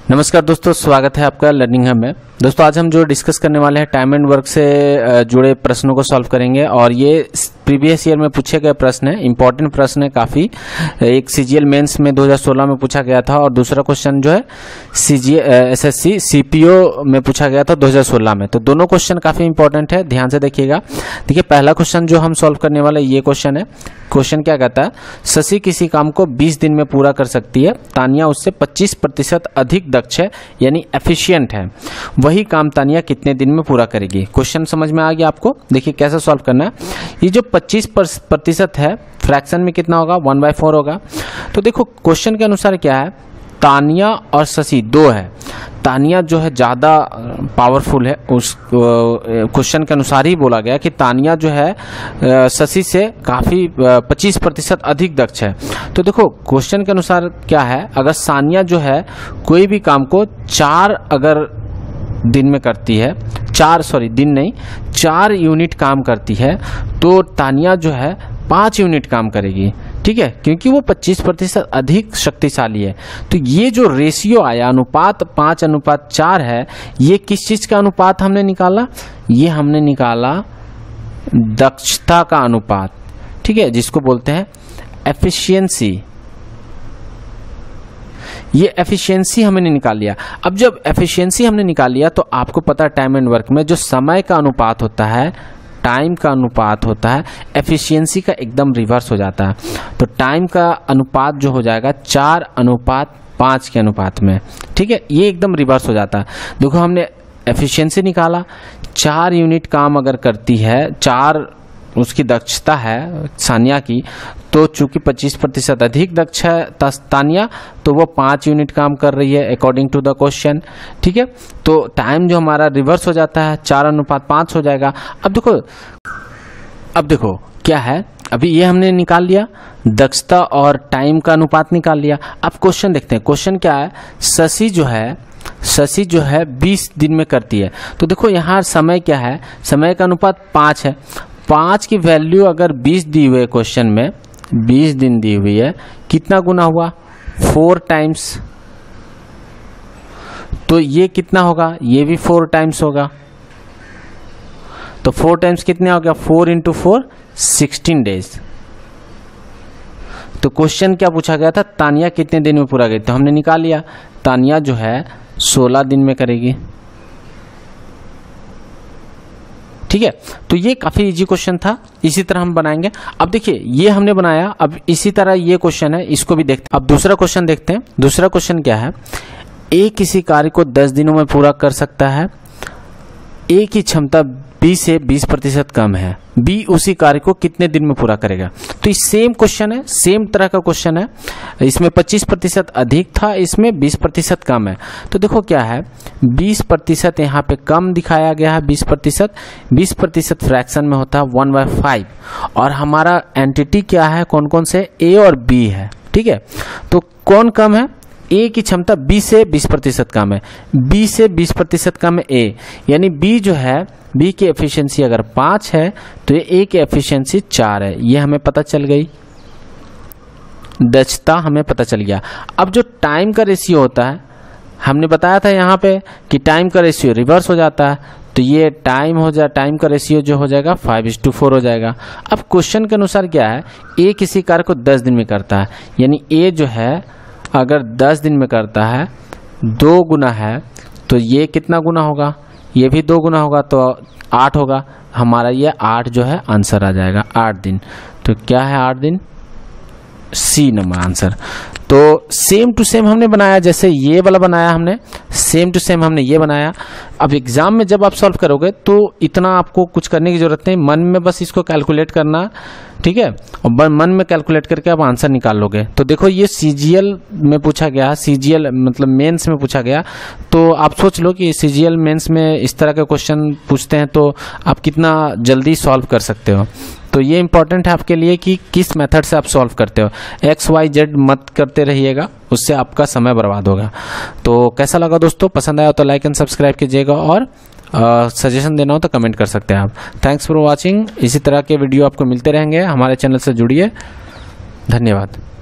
नमस्कार दोस्तों, स्वागत है आपका लर्निंग हब में। दोस्तों आज हम जो डिस्कस करने वाले हैं टाइम एंड वर्क से जुड़े प्रश्नों को सॉल्व करेंगे और ये प्रीवियस ईयर में पूछे गए प्रश्न है, इंपॉर्टेंट प्रश्न है काफ़ी। एक सीजीएल मेंस में 2016 में पूछा गया था और दूसरा क्वेश्चन जो है एसएससी सीपीओ में पूछा गया था 2016 में। तो दोनों क्वेश्चन काफ़ी इंपॉर्टेंट है, ध्यान से देखिएगा। देखिए पहला क्वेश्चन जो हम सॉल्व करने वाले ये क्वेश्चन है। क्वेश्चन क्या कहता है, शशि किसी काम को 20 दिन में पूरा कर सकती है, तानिया उससे 25% अधिक दक्ष है यानी एफिशिएंट है, वही काम तानिया कितने दिन में पूरा करेगी। क्वेश्चन समझ में आ गया आपको। देखिए कैसे सॉल्व करना है। ये जो 25% है फ्रैक्शन में कितना होगा, 1/4 होगा। तो देखो क्वेश्चन के अनुसार क्या है, तानिया और शशि दो है। तानिया जो है ज़्यादा पावरफुल है, उस क्वेश्चन के अनुसार ही बोला गया कि तानिया जो है शशि से काफ़ी 25% अधिक दक्ष है। तो देखो क्वेश्चन के अनुसार क्या है, अगर सानिया जो है कोई भी काम को 4 अगर दिन में करती है, 4 यूनिट काम करती है, तो तानिया जो है 5 यूनिट काम करेगी। ठीक है, क्योंकि वो 25% अधिक शक्तिशाली है। तो ये जो रेशियो आया अनुपात 5:4 है, ये किस चीज का अनुपात हमने निकाला, ये हमने निकाला दक्षता का अनुपात। ठीक है, जिसको बोलते हैं एफिशिएंसी। ये एफिशिएंसी हमने निकाल लिया। अब जब एफिशिएंसी हमने निकाल लिया तो आपको पता है टाइम एंड वर्क में जो समय का अनुपात होता है, टाइम का अनुपात होता है, एफिशिएंसी का एकदम रिवर्स हो जाता है। तो टाइम का अनुपात जो हो जाएगा 4:5 के अनुपात में। ठीक है, ये एकदम रिवर्स हो जाता है। देखो हमने एफिशिएंसी निकाला, 4 यूनिट काम अगर करती है, 4 उसकी दक्षता है सानिया की, तो चूंकि 25% अधिक दक्ष है तानिया, तो वो 5 यूनिट काम कर रही है अकॉर्डिंग टू द क्वेश्चन। ठीक है, तो टाइम जो हमारा रिवर्स हो जाता है, 4:5 हो जाएगा। अब देखो क्या है, अभी ये हमने निकाल लिया, दक्षता और टाइम का अनुपात निकाल लिया। अब क्वेश्चन देखते हैं। क्वेश्चन क्या है, शशि जो है 20 दिन में करती है। तो देखो यहाँ समय क्या है, समय का अनुपात 5 है। 5 की वैल्यू अगर 20 दी हुई है, क्वेश्चन में 20 दिन दी हुई है, कितना गुना हुआ, 4 टाइम्स। तो ये कितना होगा, ये भी 4 टाइम्स होगा। तो 4 टाइम्स कितने हो गया, 4 × 4 16 डेज। तो क्वेश्चन क्या पूछा गया था, तानिया कितने दिन में पूरा करेगी। तो हमने निकाल लिया, तानिया जो है 16 दिन में करेगी। ठीक है, तो ये काफी इजी क्वेश्चन था, इसी तरह हम बनाएंगे। अब देखिए ये हमने बनाया, अब इसी तरह ये क्वेश्चन है, इसको भी देखते हैं। अब दूसरा क्वेश्चन देखते हैं। दूसरा क्वेश्चन क्या है, ए किसी कार्य को 10 दिनों में पूरा कर सकता है, ए की क्षमता बी से 20% कम है, बी उसी कार्य को कितने दिन में पूरा करेगा। तो ये सेम क्वेश्चन है, सेम तरह का क्वेश्चन है। इसमें 25% अधिक था, इसमें 20% कम है। तो देखो क्या है, 20% यहाँ पे कम दिखाया गया है। 20% फ्रैक्शन में होता है 1/5 और हमारा एंटिटी क्या है, कौन कौन से, ए और बी है। ठीक है, तो कौन कम है, ए की क्षमता बी से 20% कम है, बी से 20% कम है ए, यानी बी जो है, बी की एफिशिएंसी अगर 5 है तो ए की एफिशिएंसी 4 है। ये हमें पता चल गई, दक्षता हमें पता चल गया। अब जो टाइम का रेशियो होता है, हमने बताया था यहाँ पे कि टाइम का रेशियो रिवर्स हो जाता है। तो ये टाइम का रेशियो जो हो जाएगा 5:4 हो जाएगा। अब क्वेश्चन के अनुसार क्या है, ए किसी कार्य को 10 दिन में करता है, यानी ए जो है अगर 10 दिन में करता है, 2 गुना है, तो ये कितना गुना होगा, ये भी 2 गुना होगा, तो 8 होगा। हमारा ये 8 जो है आंसर आ जाएगा, 8 दिन। तो क्या है 8 दिन, सी नंबर आंसर। तो सेम टू सेम हमने बनाया, जैसे ये वाला बनाया हमने, सेम टू सेम हमने ये बनाया। अब एग्जाम में जब आप सॉल्व करोगे तो इतना आपको कुछ करने की जरूरत नहीं, मन में बस इसको कैलकुलेट करना। ठीक है, और मन में कैलकुलेट करके आप आंसर निकाल लोगे। तो देखो ये सीजीएल में पूछा गया, सीजीएल मतलब मेंस में पूछा गया। तो आप सोच लो कि सीजीएल मेंस में इस तरह के क्वेश्चन पूछते हैं तो आप कितना जल्दी सॉल्व कर सकते हो। तो ये इंपॉर्टेंट है आपके लिए कि किस मेथड से आप सॉल्व करते हो। XYZ मत करते रहिएगा, उससे आपका समय बर्बाद होगा। तो कैसा लगा दोस्तों, पसंद आया तो लाइक एंड सब्सक्राइब कीजिएगा और सजेशन देना हो तो कमेंट कर सकते हैं आप। Thanks for watching. इसी तरह के वीडियो आपको मिलते रहेंगे, हमारे चैनल से जुड़िए। धन्यवाद।